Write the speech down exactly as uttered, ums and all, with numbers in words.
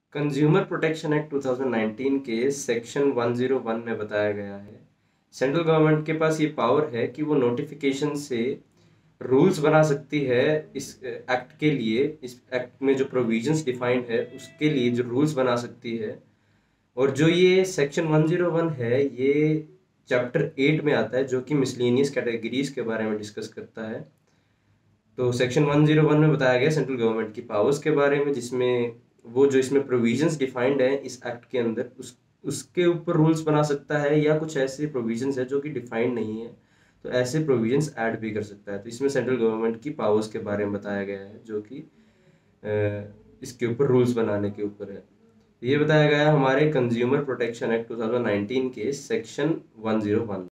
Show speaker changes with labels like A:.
A: Consumer protection act two thousand nineteen के section one zero one में बताया गया है, सेंट्रल गवर्नमेंट के पास ये पावर है कि वो नोटिफिकेशन से रूल्स बना सकती है इस एक्ट के लिए। इस एक्ट में जो प्रोविजंस डिफाइंड है उसके लिए जो रूल्स बना सकती है। और जो ये सेक्शन वन ज़ीरो वन है ये चैप्टर एट में आता है, जो कि मिसलेनियस कैटेगरीज के बारे में डिस्कस करता है। तो सेक्शन वन ज़ीरो वन में बताया गया सेंट्रल गवर्नमेंट की पावर्स के बारे में, जिसमें वो जो इसमें प्रोविजंस डिफाइंड है इस एक्ट के अंदर उस उसके ऊपर रूल्स बना सकता है, या कुछ ऐसे प्रोविजंस है जो कि डिफाइंड नहीं है तो ऐसे प्रोविजंस ऐड भी कर सकता है। तो इसमें सेंट्रल गवर्नमेंट की पावर्स के बारे में बताया गया है, जो कि अ, इसके ऊपर रूल्स बनाने के ऊपर है। ये बताया गया हमारे consumer protection act two thousand nineteen के सेक्शन वन ज़ीरो वन।